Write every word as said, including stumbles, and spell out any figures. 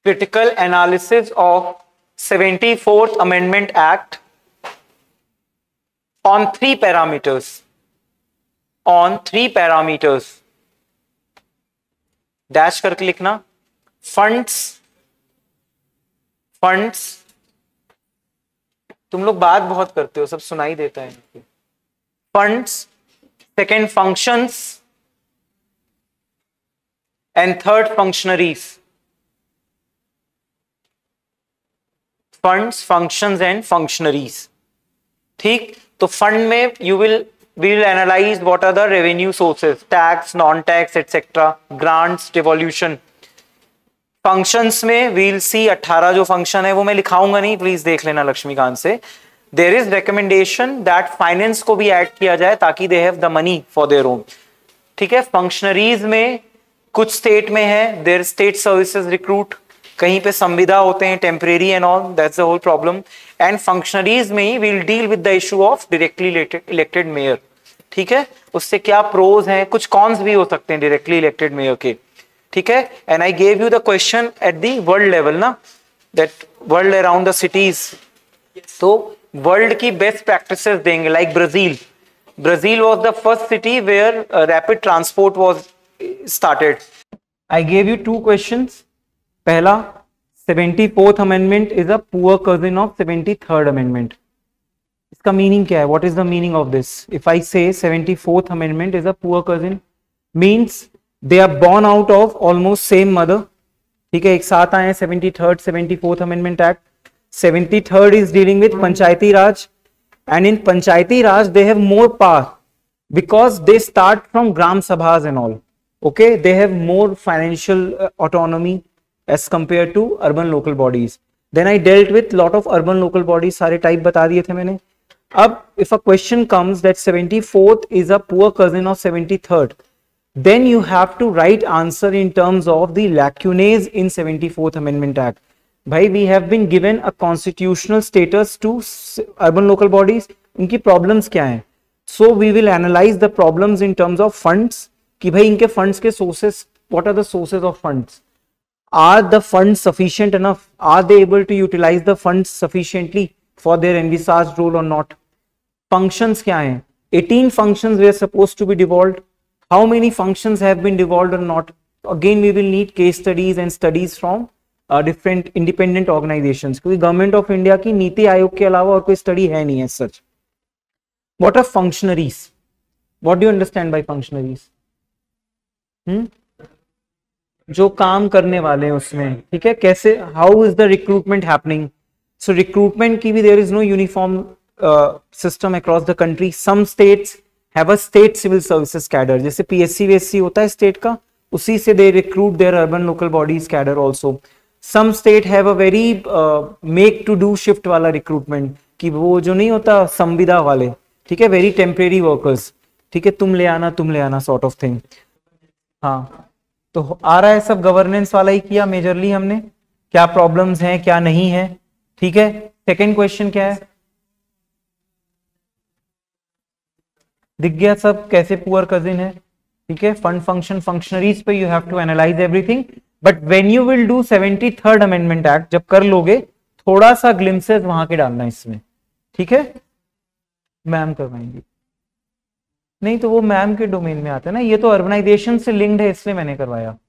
critical analysis of seventy-fourth Amendment Act on three parameters. On three parameters. Dash करके लिखना. Funds funds तुम लोग बात बहुत करते हो, सब सुनाई देता है. Funds, second functions, and third functionaries. Funds, functions and functionaries. ठीक, तो फंड में you will we will analyze what are the revenue sources, tax, non-tax, et cetera, grants, devolution. Functions में we will see अठारह जो function है वो मैं लिखाऊंगा नहीं, प्लीज देख लेना लक्ष्मीकांत से. There is recommendation that finance को भी ऐड किया जाए ताकि they have the money for their own. ठीक है. फंक्शनरीज में कुछ स्टेट में है देयर स्टेट सर्विसेज रिक्रूट, कहीं पे संविदा होते हैं temporary and all, that's the whole problem. And functionaries में he will deal with the issue of directly elected mayor. ठीक है, उससे क्या प्रोज हैं, कुछ कॉन्स भी हो सकते हैं डायरेक्टली इलेक्टेड मेयर के. ठीक है. And I gave you the question at the world level ना, that world around the cities. तो वर्ल्ड की बेस्ट प्रैक्टिसेस देंगे, like Brazil. Brazil was the first city where rapid transport was started. I gave you two questions. पहला, seventy-fourth amendment is a poor cousin of seventy-third amendment. इसका meaning क्या है? What is the meaning of this? If I say seventy-fourth amendment is a poor cousin, means they are born out of almost same mother. ठीक है, एक साथ आए हैं seventy-third seventy-fourth amendment act. Seventy-third is dealing with panchayati raj, and in panchayati raj they have more power because they start from gram sabhas and all. Okay, they have more financial autonomy as compared to urban local bodies. Then I dealt with lot of urban local bodies, सारे type बता दिए थे मैंने. अब if a question comes that seventy-fourth is a poor cousin of seventy-third, then you have to write answer in terms of the lacunae in seventy-fourth Amendment Act. भाई, we have been given a constitutional status to urban local bodies. इनकी problems क्या हैं? So we will analyze the problems in terms of funds, कि भाई इनके funds के sources, what are the sources of funds? Are the funds sufficient enough? Are they able to utilize the funds sufficiently for their envisaged role or not? Functions क्या हैं? eighteen functions were supposed to be devolved. How many functions have been devolved or not? Again, we will need case studies and studies from uh, different independent organizations. क्योंकि government of India की नीति आयोग के अलावा और कोई study है नहीं है सच. What are functionaries? What do you understand by functionaries? Hmm? जो काम करने वाले हैं उसमें. ठीक है, कैसे, how is the recruitment happening? So recruitment की भी there is no uniform system across the country. Some states have a state civil services cadre, जैसे पीएससी वीएससी होता है स्टेट का, उसी से they recruit their urban local bodies cadre also. Some state have a very make to do shift वाला recruitment, कि वो जो नहीं होता संविदा वाले. ठीक है, वेरी टेम्परेरी वर्कर्स. ठीक है, तुम ले आना तुम ले आना सॉर्ट ऑफ थिंग. हाँ, तो आ रहा है सब गवर्नेंस वाला ही किया मेजरली हमने, क्या प्रॉब्लम्स हैं क्या नहीं है. ठीक है. सेकंड क्वेश्चन क्या है? दिख गया सब कैसे पुअर कजिन है. ठीक है, फंड फंक्शन फंक्शनरीज पे you have to analyse everything. But when you will do seventy-third amendment act, जब कर लोगे, थोड़ा सा ग्लिम्सेस वहां के डालना इसमें. ठीक है, मैम करवाएंगी. नहीं तो वो मैम के डोमेन में आता है ना, ये तो अर्बनाइजेशन से लिंक्ड है इसलिए मैंने करवाया.